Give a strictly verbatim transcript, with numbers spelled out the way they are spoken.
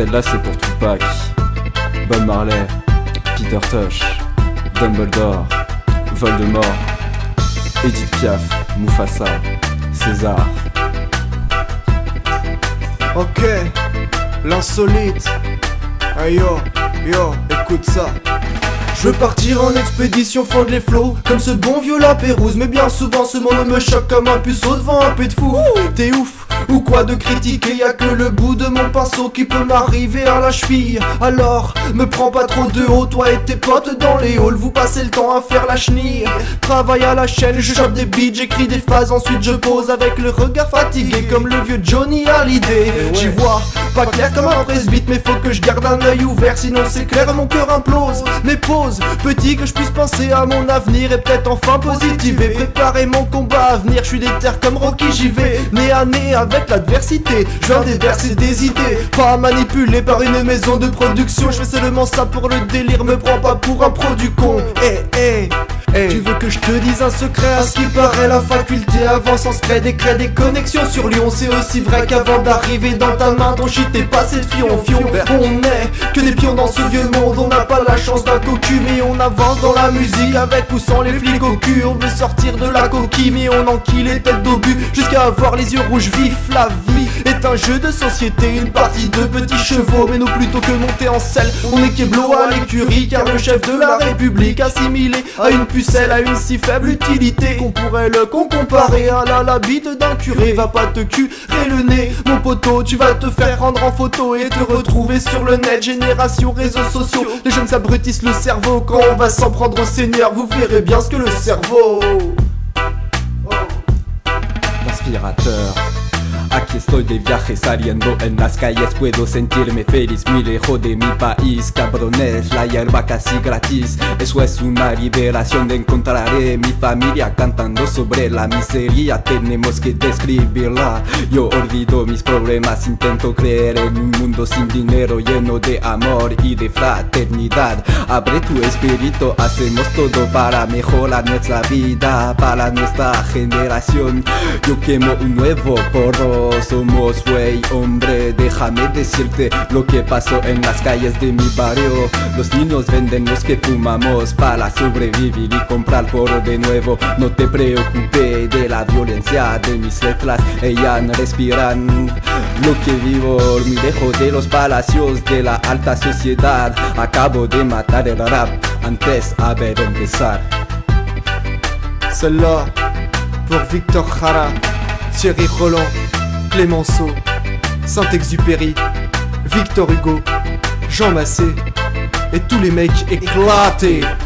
Celle-là c'est pour Tupac, Bob Marley, Peter Tosh, Dumbledore, Voldemort, Edith Piaf, Mufasa, César. Ok, l'insolite. Hey yo, yo, écoute ça. Je veux partir en expédition, fendre les flots comme ce bon vieux Lapérouse. Mais bien souvent ce monde me choque comme un puceau devant un peu de fou. T'es ouf ou quoi de critiquer, y'a que le bout de mon pinceau qui peut m'arriver à la cheville. Alors, me prends pas trop de haut, toi et tes potes dans les halls. Vous passez le temps à faire la chenille. Travaille à la chaîne, je chope des beats, j'écris des phases, ensuite je pose avec le regard fatigué comme le vieux Johnny Hallyday. J'y vois pas clair comme un presbyte, mais faut que je garde un œil ouvert, sinon c'est clair mon cœur implose. Mais pause, petit, que je puisse penser à mon avenir et peut-être enfin positiver, préparer mon combat à venir. Je suis déter comme Rocky, j'y vais, nez à nez avec l'adversité. Je viens déverser des idées, pas manipulé par une maison de production. Je fais seulement ça pour le délire, me prends pas pour un produit con. Eh eh Hey. Tu veux que je te dise un secret? À ce qui paraît la faculté avance en secret, des crée des connexions sur Lyon. C'est aussi vrai qu'avant d'arriver dans ta main ton shit est passé de fion en fion. On est que des pions dans ce vieux monde, on n'a pas la chance d'un cocu, mais on avance dans la musique avec ou sans les flics au cul. On veut sortir de la coquille mais on enquille les têtes d'obus jusqu'à avoir les yeux rouges vifs. La vie est un jeu de société, une partie de petits chevaux, mais nous plutôt que monter en selle, on est keblo à l'écurie, car le chef de la République assimilé à une puce, elle a une si faible utilité qu'on pourrait le con comparer à la, la bite d'un curé. Va pas te curer le nez, mon poteau, tu vas te faire prendre en photo et te retrouver sur le net. Génération réseaux sociaux, les jeunes s'abrutissent le cerveau. Quand on va s'en prendre au Seigneur, vous verrez bien ce que le cerveau. L'inspirateur. Aquí estoy de viaje saliendo en las calles, puedo sentirme feliz, muy lejos de mi país. Cabrones, la hierba casi gratis, eso es una liberación. Encontraré mi familia cantando sobre la miseria, tenemos que describirla. Yo olvido mis problemas, intento creer en un mundo sin dinero, lleno de amor y de fraternidad. Abre tu espíritu, hacemos todo para mejorar nuestra vida, para nuestra generación. Yo quemo un nuevo porro. Somos güey, hombre, déjame decirte lo que pasó en las calles de mi barrio. Los niños venden los que fumamos para sobrevivir y comprar porro de nuevo. No te preocupes de la violencia de mis letras, ellas respiran lo que vivo. Me dejo de los palacios de la alta sociedad. Acabo de matar el rap antes a ver empezar. Celle-là pour Victor Jara, Thierry Roland, Clémenceau, Saint-Exupéry, Victor Hugo, Jean Massé et tous les mecs éclatés.